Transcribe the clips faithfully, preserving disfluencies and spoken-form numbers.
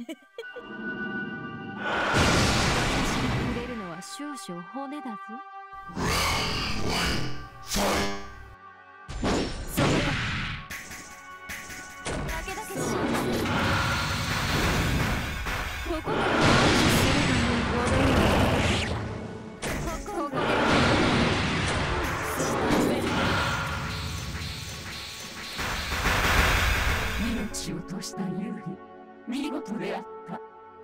私に触れるのは少々骨だぞ。そこだ。だけだけそうここでマーチするのに戻りここここ命を落としたユーリ、見事であった。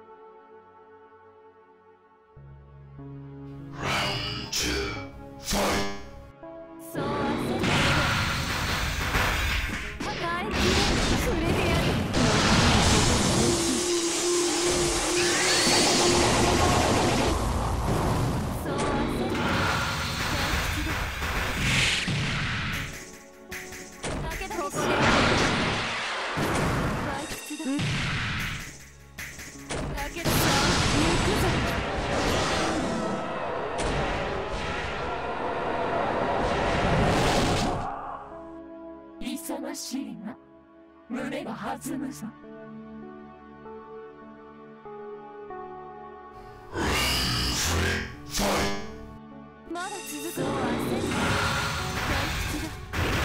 そう焦って抱えきれ触れてやる。そう焦ってだけだけここで退屈だ。だけどさ行くぞ。 勇ましいな。胸が弾むぞ。 まだ続くのは焦る。退屈だ。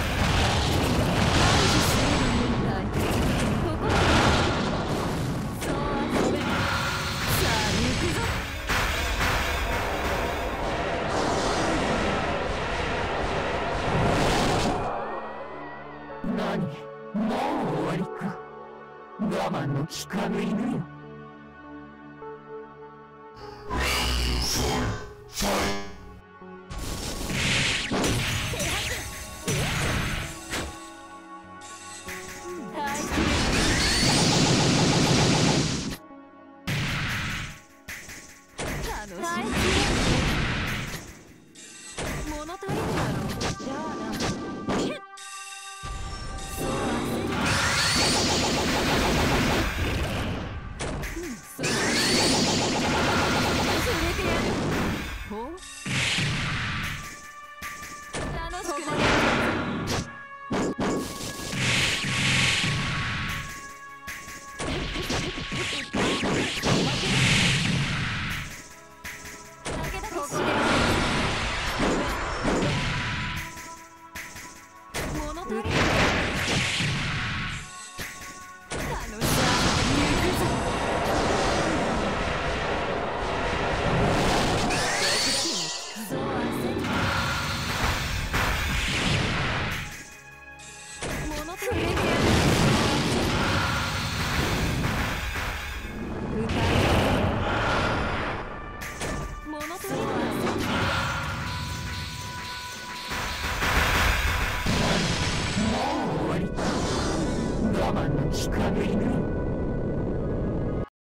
退治するのに退屈。ここだ。そう焦れ。さあ行くぞ。 何、もう終わりか。我慢の効かぬ犬よ。 耐えきれ。物足りぬだろう。じゃあな。そう焦る。うんそう触れてやる。ほう楽しくなる。 我慢の効かぬ犬。